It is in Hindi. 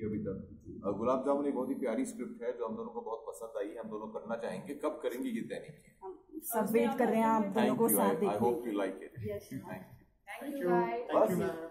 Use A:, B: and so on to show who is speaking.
A: थी अभी तक। गुलाब जामुन एक बहुत ही प्यारी स्क्रिप्ट है जो हम दोनों को बहुत पसंद आई है, हम दोनों करना चाहेंगे। कब करेंगे ये तय नहीं है,
B: सब वेट कर रहे हैं आप दोनों को साथ देखने।
A: I hope you like it.
C: Thank you.
A: बस